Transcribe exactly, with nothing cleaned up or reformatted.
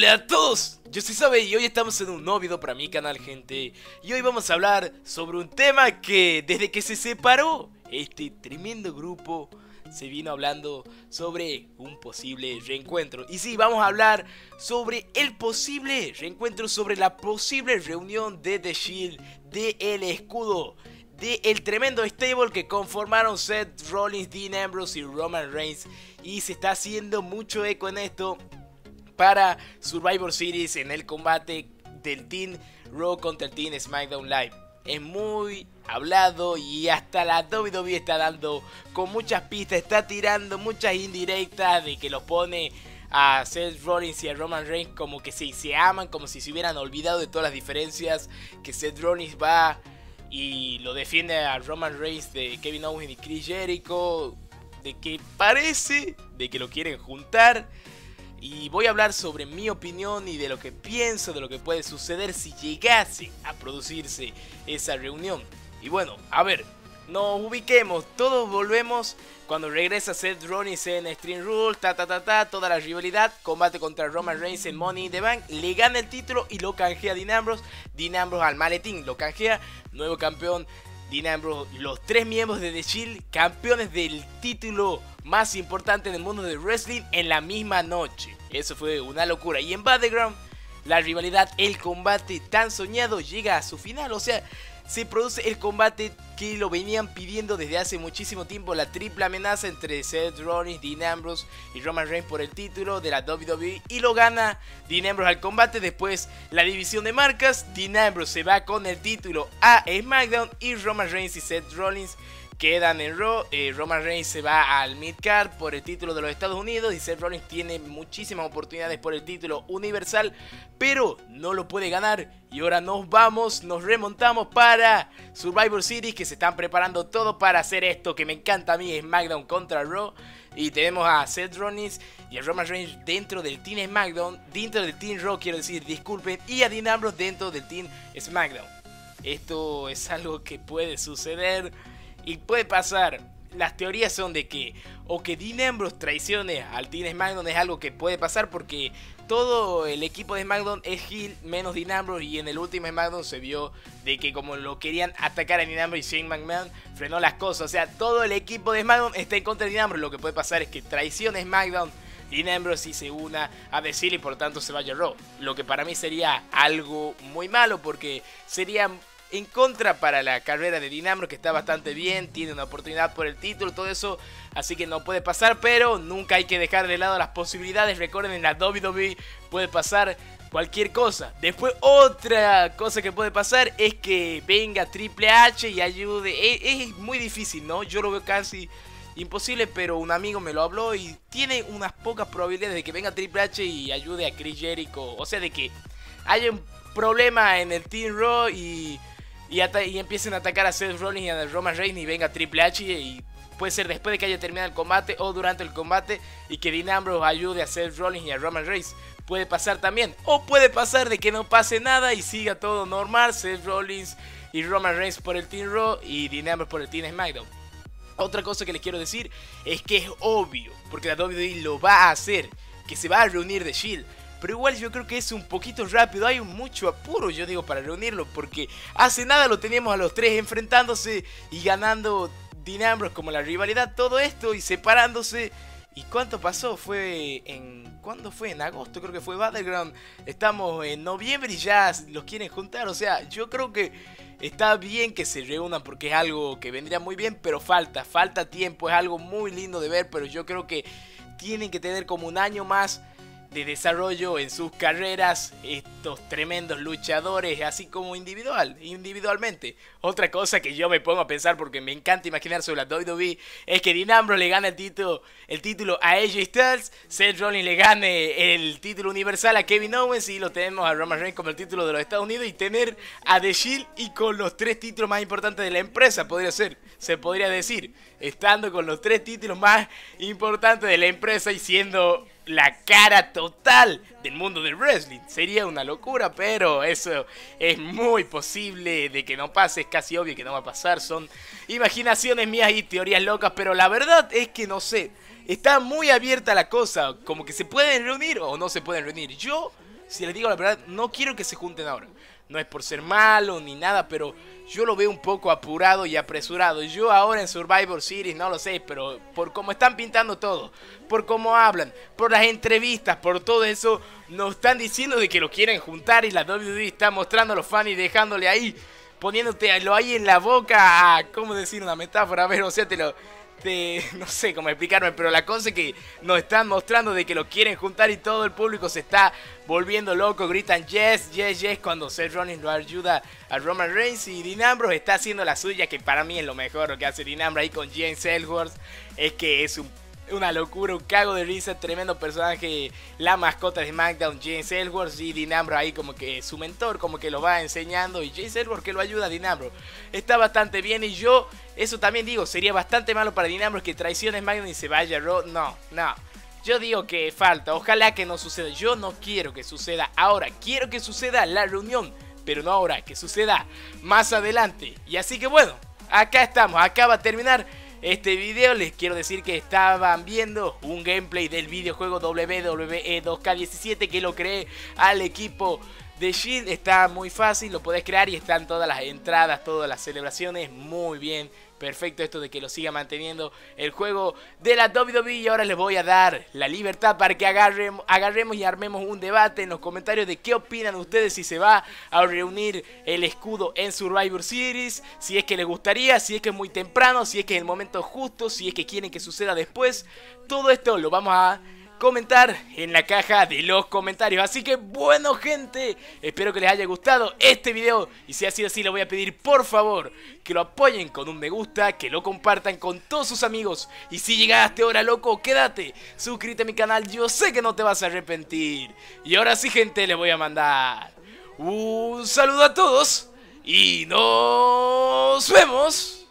Hola a todos, yo soy Sabe y hoy estamos en un nuevo video para mi canal, gente. Y hoy vamos a hablar sobre un tema que desde que se separó este tremendo grupo se vino hablando sobre un posible reencuentro. Y sí, vamos a hablar sobre el posible reencuentro, sobre la posible reunión de The Shield, de El Escudo, de el tremendo stable que conformaron Seth Rollins, Dean Ambrose y Roman Reigns. Y se está haciendo mucho eco en esto para Survivor Series en el combate del Team Raw contra el Team SmackDown Live. Es muy hablado y hasta la W W E está dando con muchas pistas, está tirando muchas indirectas de que los pone a Seth Rollins y a Roman Reigns como que si se aman, como si se hubieran olvidado de todas las diferencias, que Seth Rollins va y lo defiende a Roman Reigns de Kevin Owens y Chris Jericho, de que parece de que lo quieren juntar. Y voy a hablar sobre mi opinión y de lo que pienso, de lo que puede suceder si llegase a producirse esa reunión. Y bueno, a ver, nos ubiquemos, todos volvemos cuando regresa Seth Rollins en Extreme Rules, ta ta ta ta, toda la rivalidad, combate contra Roman Reigns en Money in the Bank, le gana el título y lo canjea Dean Ambrose, Dean Ambrose al maletín, lo canjea, nuevo campeón Dean Ambrose, los tres miembros de The Shield, campeones del título más importante del mundo de wrestling en la misma noche. Eso fue una locura. Y en Battleground, la rivalidad, el combate tan soñado llega a su final. O sea, se produce el combate que lo venían pidiendo desde hace muchísimo tiempo. La triple amenaza entre Seth Rollins, Dean Ambrose y Roman Reigns por el título de la W W E. Y lo gana Dean Ambrose al combate. Después la división de marcas. Dean Ambrose se va con el título a SmackDown. Y Roman Reigns y Seth Rollins quedan en Raw. eh, Roman Reigns se va al Midcard por el título de los Estados Unidos y Seth Rollins tiene muchísimas oportunidades por el título universal, pero no lo puede ganar. Y ahora nos vamos, nos remontamos para Survivor Series, que se están preparando todo para hacer esto que me encanta a mí, SmackDown contra Raw. Y tenemos a Seth Rollins y a Roman Reigns dentro del Team SmackDown, dentro del Team Raw, quiero decir, disculpen, y a Dean Ambrose dentro del Team SmackDown. Esto es algo que puede suceder. Y puede pasar, las teorías son de que o que Dean Ambrose traicione al Team SmackDown, es algo que puede pasar porque todo el equipo de SmackDown es heel menos Dean Ambrose, y en el último SmackDown se vio de que como lo querían atacar a Dean Ambrose y Shane McMahon frenó las cosas. O sea, todo el equipo de SmackDown está en contra de Dean Ambrose. Lo que puede pasar es que traicione SmackDown, Dean Ambrose y se una a The Shield y por tanto se vaya a Raw. Lo que para mí sería algo muy malo porque sería en contra para la carrera de Dean Ambrose, que está bastante bien, tiene una oportunidad por el título, todo eso, así que no puede pasar, pero nunca hay que dejar de lado las posibilidades. Recuerden, en la W W E puede pasar cualquier cosa. Después otra cosa que puede pasar es que venga Triple H y ayude. Es, es muy difícil, ¿no? Yo lo veo casi imposible, pero un amigo me lo habló y tiene unas pocas probabilidades de que venga Triple H y ayude a Chris Jericho. O sea, de que haya un problema en el Team Raw y Y, y empiecen a atacar a Seth Rollins y a Roman Reigns y venga Triple H, y puede ser después de que haya terminado el combate o durante el combate y que Dean Ambrose ayude a Seth Rollins y a Roman Reigns. Puede pasar también, o puede pasar de que no pase nada y siga todo normal, Seth Rollins y Roman Reigns por el Team Raw y Dean Ambrose por el Team SmackDown. Otra cosa que les quiero decir es que es obvio, porque la W W E lo va a hacer, que se va a reunir The Shield. Pero igual yo creo que es un poquito rápido, hay mucho apuro, yo digo, para reunirlo, porque hace nada lo teníamos a los tres enfrentándose y ganando Dean Ambrose como la rivalidad, todo esto y separándose. ¿Y cuánto pasó? Fue en... ¿Cuándo fue? En agosto creo que fue Battleground. Estamos en noviembre y ya los quieren juntar. O sea, yo creo que está bien que se reúnan porque es algo que vendría muy bien, pero falta, falta tiempo, es algo muy lindo de ver, pero yo creo que tienen que tener como un año más de desarrollo en sus carreras estos tremendos luchadores, así como individual, individualmente. Otra cosa que yo me pongo a pensar porque me encanta imaginar sobre la W W E es que Dean Ambrose le gane el título, el título a A J Styles, Seth Rollins le gane el título universal a Kevin Owens y lo tenemos a Roman Reigns como el título de los Estados Unidos, y tener a The Shield y con los tres títulos más importantes de la empresa, podría ser, se podría decir, estando con los tres títulos más importantes de la empresa y siendo la cara total del mundo del wrestling. Sería una locura, pero eso es muy posible de que no pase, es casi obvio que no va a pasar. Son imaginaciones mías y teorías locas, pero la verdad es que no sé, está muy abierta la cosa, como que se pueden reunir o no se pueden reunir. Yo si les digo la verdad, no quiero que se junten ahora. No es por ser malo ni nada, pero yo lo veo un poco apurado y apresurado. Yo ahora en Survivor Series no lo sé, pero por cómo están pintando todo, por cómo hablan, por las entrevistas, por todo eso, nos están diciendo de que lo quieren juntar y la W W E está mostrando a los fans y dejándole ahí, poniéndotelo ahí en la boca a, ¿cómo decir una metáfora? A ver, o sea, te lo... Te, no sé cómo explicarme, pero la cosa es que nos están mostrando de que lo quieren juntar y todo el público se está volviendo loco, gritan yes, yes, yes cuando Seth Rollins lo ayuda a Roman Reigns y Dean Ambrose está haciendo la suya, que para mí es lo mejor lo que hace Dean Ambrose ahí con James Ellsworth, es que es un una locura, un cago de risa, tremendo personaje, la mascota de SmackDown, James Ellsworth, y Dean Ambrose ahí como que su mentor, como que lo va enseñando, y James Ellsworth que lo ayuda a Dean Ambrose. Está bastante bien y yo, eso también digo, sería bastante malo para Dean Ambrose que traicione SmackDown y se vaya a Raw, no, no. Yo digo que falta, ojalá que no suceda, yo no quiero que suceda ahora, quiero que suceda la reunión, pero no ahora, que suceda más adelante. Y así que bueno, acá estamos, acá va a terminar este video. Les quiero decir que estaban viendo un gameplay del videojuego W W E dos K diecisiete que lo creé al equipo de Shield. Está muy fácil, lo podés crear y están todas las entradas, todas las celebraciones, muy bien. Perfecto esto de que lo siga manteniendo el juego de la W W E. Y ahora les voy a dar la libertad para que agarremos, agarremos y armemos un debate en los comentarios de qué opinan ustedes, si se va a reunir el escudo en Survivor Series, si es que les gustaría, si es que es muy temprano, si es que es el momento justo, si es que quieren que suceda después. Todo esto lo vamos a comentar en la caja de los comentarios. Así que bueno, gente, espero que les haya gustado este video y si ha sido así les voy a pedir por favor que lo apoyen con un me gusta, que lo compartan con todos sus amigos y si llegaste ahora, loco, quédate, suscríbete a mi canal, yo sé que no te vas a arrepentir. Y ahora sí, gente, les voy a mandar un saludo a todos y nos vemos